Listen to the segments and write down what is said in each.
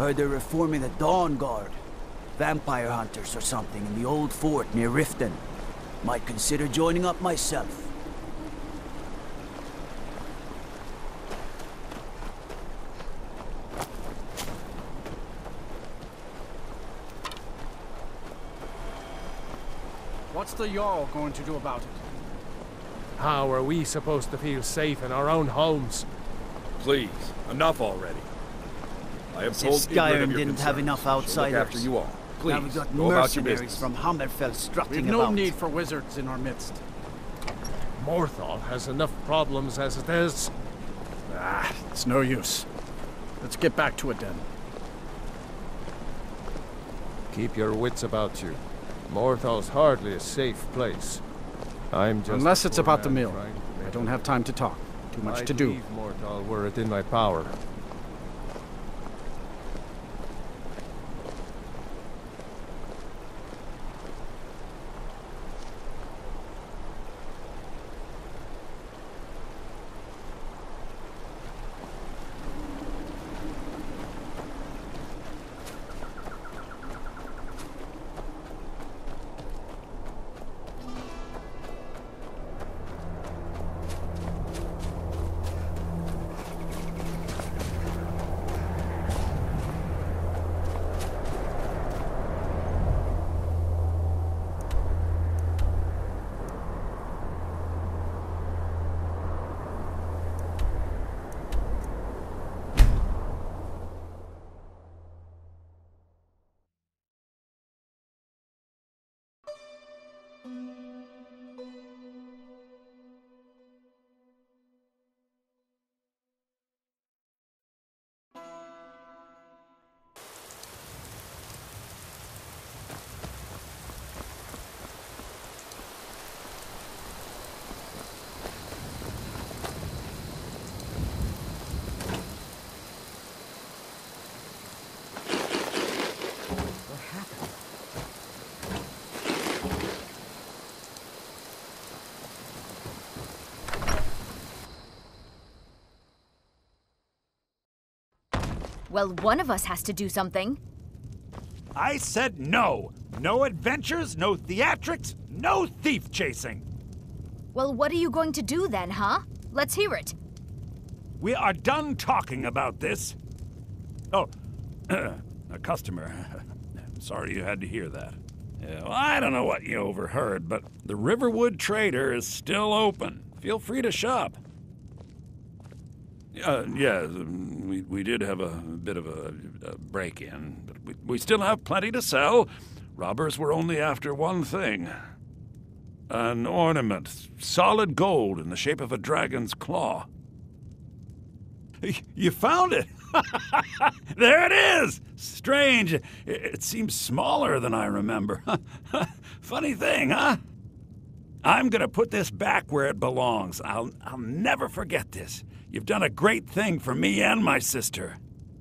Heard they're reforming the Dawn Guard. Vampire hunters or something in the old fort near Riften. Might consider joining up myself. What's the Jarl going to do about it? How are we supposed to feel safe in our own homes? Please, enough already. I have told Skyrim didn't have enough outsiders. Look after you all. Please, Now we've got go about your mercenaries business. from Hammerfell strutting We've no about. need for wizards in our midst. Morthal has enough problems as it is. It's no use. Let's get back to it then. Keep your wits about you. Morthal's hardly a safe place. I'm just Unless it's a poor about the man mill. trying to I make don't it. have time to talk. Too much I'd to do. leave Morthal were it in my power. Well, one of us has to do something. I said no! No adventures, no theatrics, no thief chasing! Well, what are you going to do then, huh? Let's hear it. We are done talking about this. Oh, a customer. Sorry you had to hear that. Yeah, well, I don't know what you overheard, but the Riverwood Trader is still open. Feel free to shop. Yeah, we did have a bit of a break-in, but we still have plenty to sell. Robbers were only after one thing. An ornament, solid gold in the shape of a dragon's claw. You found it! There it is! Strange. It seems smaller than I remember. Funny thing, huh? I'm gonna put this back where it belongs. I'll never forget this. You've done a great thing for me and my sister.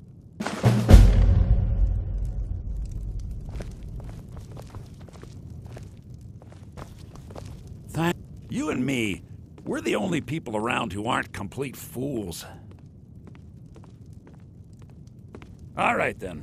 You and me, we're the only people around who aren't complete fools. All right, then.